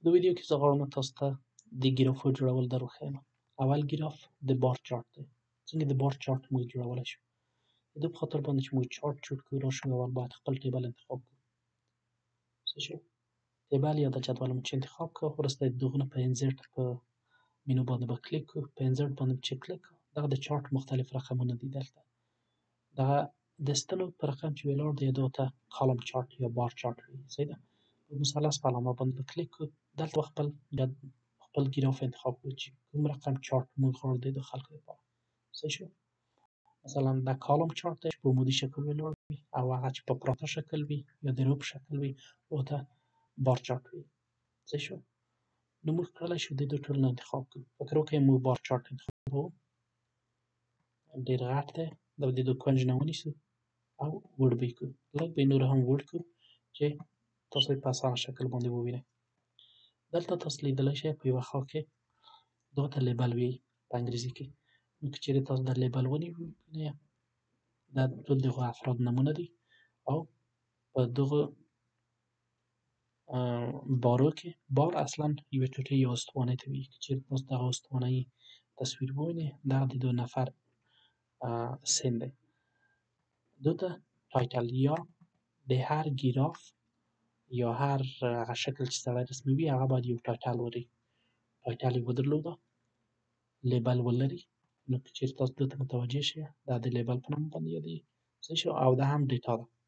د ویډیو کې زه غواړم تاسو ته د ګرافو جوړول در وښیم. اول ګراف د بار چارت دی. څنګه د بار چارت موږ جوړولی شو؟ د دې په خاطر باندې چې موږ چارت جوړ کړو راشو اول باید خپل ټیبل انتخاب کړو. څه شو؟ ټیبل یا د جدول مو چې انتخاب کړو وروسته د دغه نه په انزرټ په مینو باندې به کلیک کړو. په انزرټ باندې چې کلیک کړو دغه د چارت مختلف رقمونه دي دلته. دغه د ستنو په رقم چې ولاړ دی دغه ته کالم چارت یا بار چارت وایي. صحیح ده؟ په مثلث په علامه باندې به کلیک کړو. دلته به خپل ګراف انتخاب کړو چې کوم رقم چارت موږ غواړو د خلکو لپاره. صحیح شو؟ مثلا دا کالم چارت دی چې په عمودي شکل ولاړ وي او هغه چې په پراته شکل وي یا د رو په شکل وي هغه ته بار چارت وایي. صحیح شو؟ نو موږ کولی شو د دې ټولو نه انتخاب کړو. فکر وکړئ موږ بار چارت انتخابوو. ډېر غټ دی. دا به د دې کونج نه ونیسو او وړ به یې کړو. لږ به یې نور هم وړ کړو چې تاسو یې په اسانه شکل باندې ووینئ. دلته تاسو لیدلی شئ په یوه خوا کې دغه ته لیبل وایي په انګریزي کې. نو که چېرې تاسو دا لیبل ونیوئ دا ټول د هغو افراد نومونه دي او په دغو بارو کې بار اصلا یوې ټوټې یا استوانۍ ته وایي. که چېرې تاسو دغه استوانۍ تصویر ووینئ دغه د 2 نفر سین دی. دو ته ټایټل یا د هر ګراف یا هر هغه شکل چې سړی رسموي هغه باید یو ټایټل ولري. ټایټل یې ودرلوده لیبل ولري. نو که چېرې تاسو دې ته متوجه شئ دا د لیبل په نوم باندې یادېږي. صحیح شو؟ او دا هم ډیټا ده.